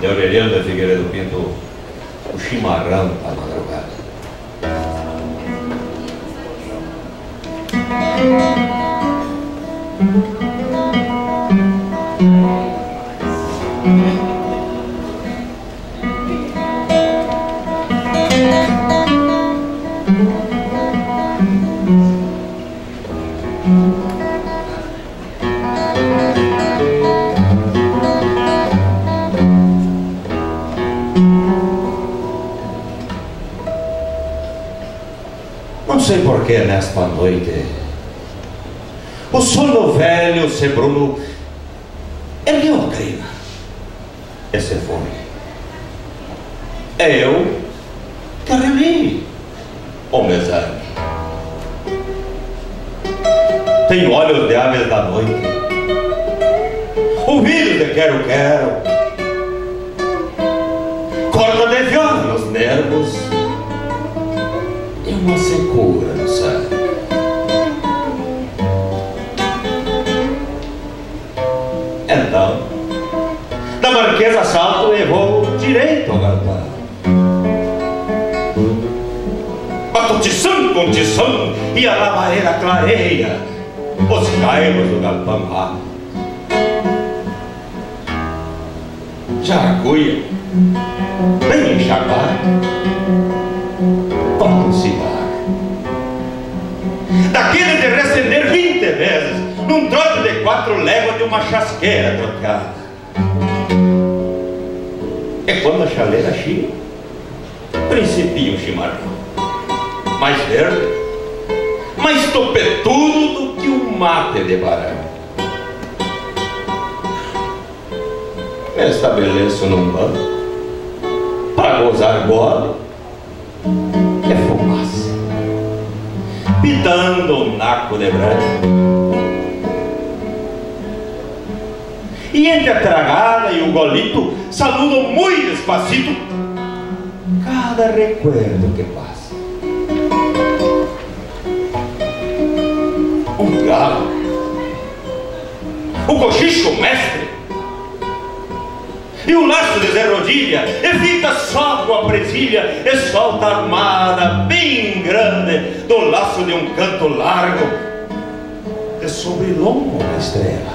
de Aureliano da Figueiredo Pinto, o chimarrão da madrugada. Não sei por que nesta noite o sono velho se Bruno ergueu a crina e se foi. Eu que revi o mesame. Tenho olhos de aves da noite, ouvidos de quero-quero, corda de viola nos nervos e uma secura no sangue. Então, da Marquesa salto e vou direito ao galpão. Bato tição com tição e a lavareira clareia os cailos do galpão lá. Jaracuia, bem enxaguado, toma um cigarro, daquele de recender 20 vezes num trote de 4 léguas de uma chasqueira trocada. E quando a chaleira chega, principia o chimarrão, mais verde, mais topetudo do que um mate de barão. Me estabeleço num banco para gozar gole e fumaça, pitando um naco de branco. E entre a tragada e o golito saludo muito despacito cada recuerdo que passa. Um galo, o cochicho mestre e o laço de Zé Rodilha, e fica só com a presilha e solta a armada bem grande do laço de um canto largo de sobrelongo na estrela.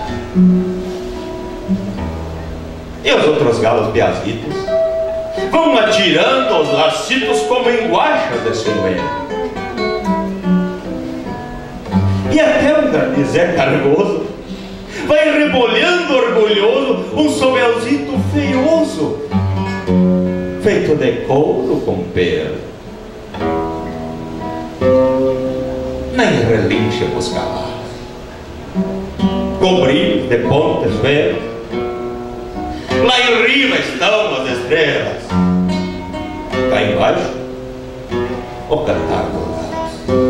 E os outros galos piazitos vão atirando os lacitos como em guachas de silveira. E até um granizé cargoso vai rebolhando orgulhoso um somelzito feioso, feito de couro com pelo. Nem relincha pros cavalos, com brilho de pontes verdes. Lá em riba estão as estrelas, cá embaixo o cantar dos galos.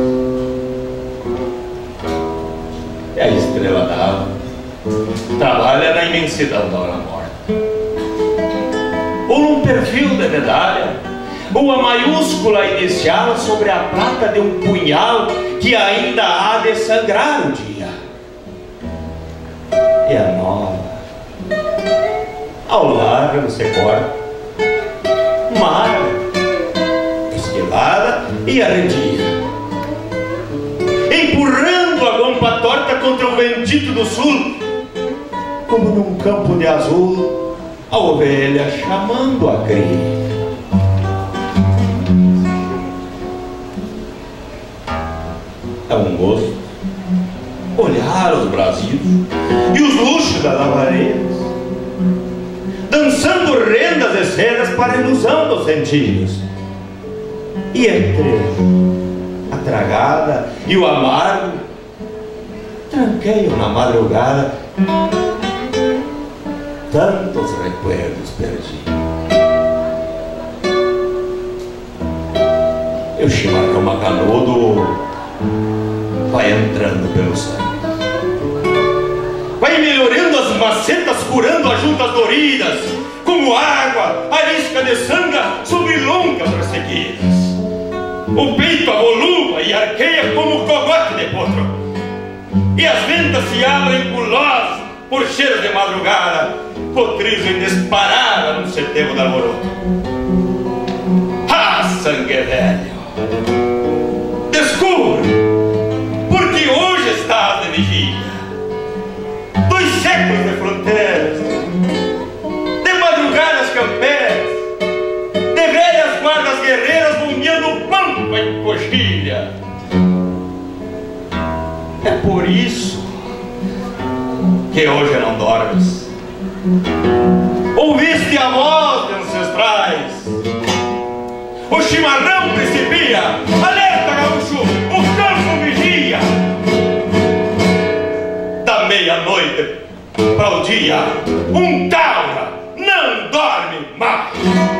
E a estrela d'alva trabalha na imensidão da hora morta, ou num perfil de medalha, ou a maiúscula inicial sobre a plata de um punhal que ainda há de sangrar o dia. E a nova ao largo se corta, magra, esquilada e arredia, empurrando a guampa torta contra o ventito do sul, como num campo de azul, a ovelha chamando a cria. É um gosto olhar os brasileiros e os luxos das lavareiras, dançando rendas e sedas para a ilusão dos sentidos. E entre a tragada e o amargo, tranqueio na madrugada tantos recuerdos perdi. E o chimarrão macanudo vai entrando pelo sangue, vai melhorando as macetas, curando as juntas doridas, como água, arisca de sanga sobre longas ressequidas. O peito avoluma e arqueia como cogote de potro, e as ventas se abrem pulosas por cheiro de madrugada, Potrizo em disparada no setembro da alvoroto. Ah, sangue velho, descubra, porque hoje estás de vigília. 2 séculos de fronteiras, de madrugadas campeiras, de velhas guardas guerreiras bombeando pampa em coxilha. É por isso que hoje não dormes. Ouviste a voz de ancestrais, o chimarrão principia, alerta gaúcho, o campo vigia. Da meia-noite para o dia, um taura não dorme mais.